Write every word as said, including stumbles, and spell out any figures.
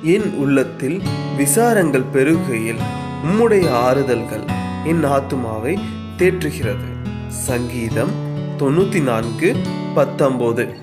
என் உள்ளத்தில் விசாரங்கள் பெருகுகையில் உம்முடைய ஆறுதல்கள் என் ஆத்துமாவை தேற்றுகிறது. சங்கீதம் தொண்ணூத்தி நான்கு பத்தொன்பது.